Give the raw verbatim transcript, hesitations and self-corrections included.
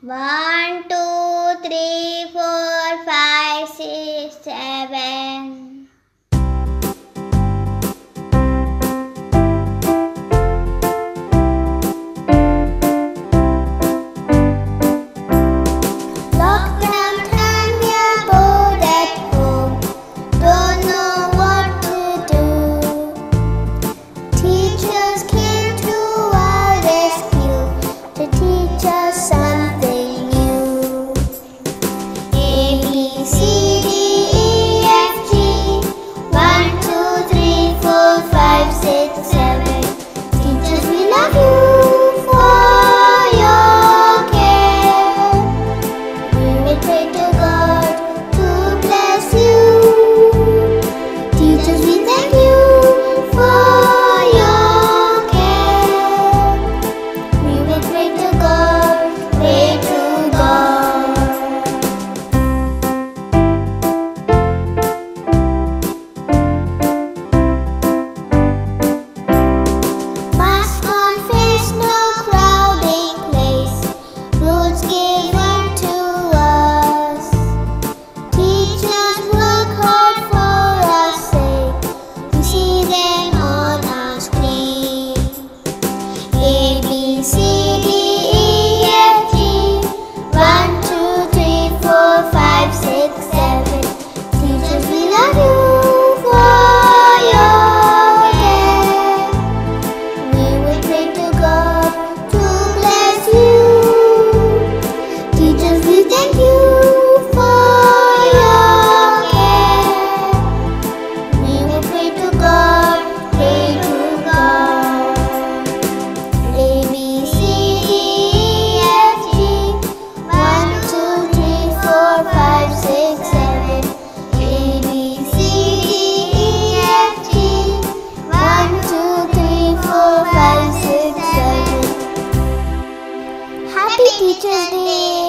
One, two, three, four, five, six, seven. Lockdown time, we are bored at home. Don't know what to do. Teachers came to our rescue to teach us something new. A, B, C, D, E, F, G. One, two, three, four, five, six, seven. Teachers, we love you for your care. We will pray to God to bless you. Teachers, we thank you for your care. We will pray to God, pray to God. Mask on face, no crowding place. Rules given to us. Teachers work hard for our sake. We see them on our screen. A, B, C, D, E, F, G. One, two, three, four, five, six, seven. Teachers, we love you for your care. We will pray to God to bless you. Teachers, we thank you for your care. We will pray to God, pray to God. A, B, C, D, E, F, G. One, two, three, four, five, six, seven. A, B, C, D, E, F, G. One, two, three, four, five, six, seven. Happy Teachers' Day!